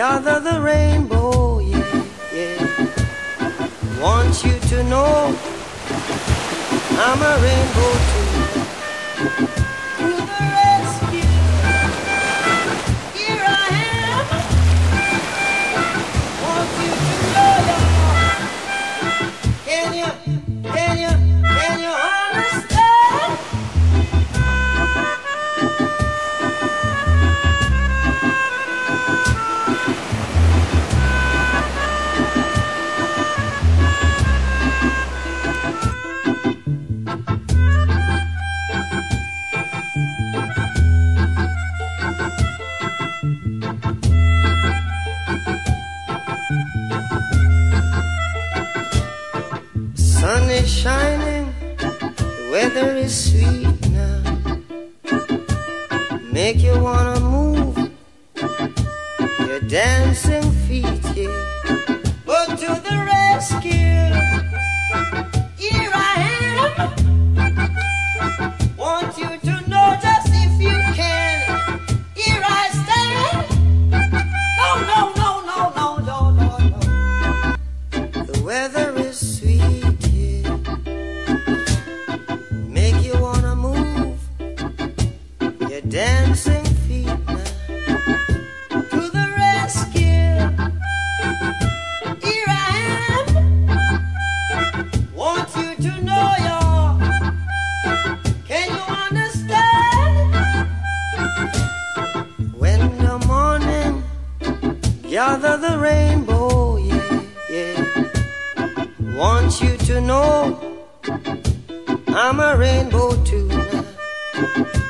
gather the rainbow, yeah, yeah. Want you to know I'm a rainbow too. To the rescue, here I am. Want you to know that. Can you understand? Sun is shining, the weather is sweet now. Make you wanna move your dancing feet, yeah. But to the rescue, here I am. Want you to know just if you can. Here I stand. No, no, no, no, no, no, no, no. The weather is sweet, yeah. Make you wanna move your dancing feet now. To the rescue, here I am. Want you to know y'all. Can you understand? When the morning gather the rainbow, yeah, yeah. Want you to know I'm a rainbow too now.